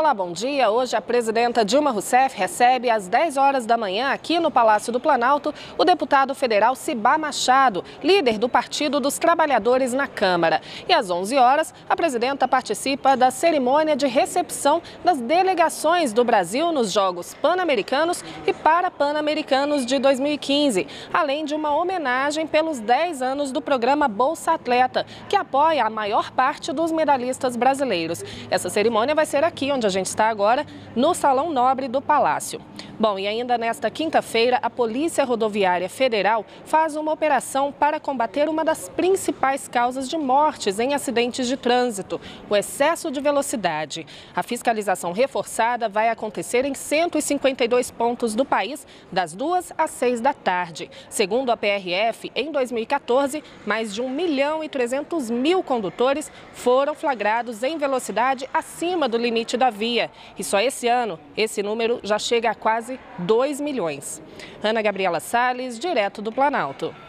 Olá, bom dia. Hoje a presidenta Dilma Rousseff recebe às 10 horas da manhã aqui no Palácio do Planalto o deputado federal Cibá Machado, líder do Partido dos Trabalhadores na Câmara. E às 11 horas a presidenta participa da cerimônia de recepção das delegações do Brasil nos Jogos Pan-Americanos e Parapan-Americanos de 2015, além de uma homenagem pelos 10 anos do programa Bolsa Atleta, que apoia a maior parte dos medalhistas brasileiros. Essa cerimônia vai ser aqui onde a gente está agora, no Salão Nobre do Palácio. Bom, e ainda nesta quinta-feira, a Polícia Rodoviária Federal faz uma operação para combater uma das principais causas de mortes em acidentes de trânsito, o excesso de velocidade. A fiscalização reforçada vai acontecer em 152 pontos do país, das 2 às 6 da tarde. Segundo a PRF, em 2014, mais de 1.300.000 condutores foram flagrados em velocidade acima do limite da via. E só esse ano, esse número já chega a quase 2 milhões. Ana Gabriela Salles, direto do Planalto.